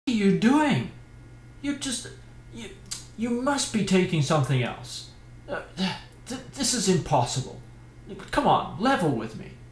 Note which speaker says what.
Speaker 1: are you doing? You must be taking something else. This is impossible. Come on, level with me.